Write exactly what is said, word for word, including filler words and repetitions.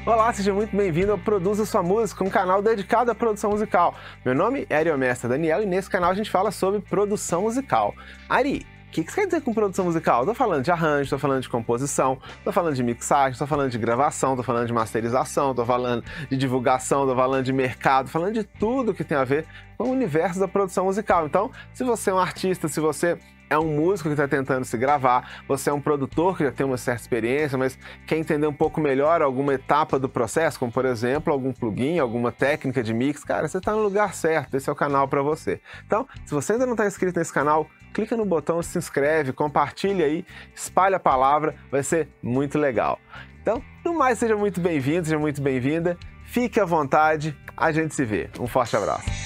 Olá, seja muito bem-vindo ao Produza Sua Música, um canal dedicado à produção musical. Meu nome é Ariomestra Daniel e nesse canal a gente fala sobre produção musical. Ari, o que, que você quer dizer com produção musical? Estou falando de arranjo, estou falando de composição, estou falando de mixagem, estou falando de gravação, estou falando de masterização, estou falando de divulgação, estou falando de mercado, falando de tudo que tem a ver com o universo da produção musical. Então, se você é um artista, se você é um músico que está tentando se gravar, você é um produtor que já tem uma certa experiência, mas quer entender um pouco melhor alguma etapa do processo, como por exemplo, algum plugin, alguma técnica de mix, cara, você está no lugar certo, esse é o canal para você. Então, se você ainda não está inscrito nesse canal, clica no botão, se inscreve, compartilha aí, espalha a palavra, vai ser muito legal. Então, no mais, seja muito bem-vindo, seja muito bem-vinda, fique à vontade, a gente se vê. Um forte abraço.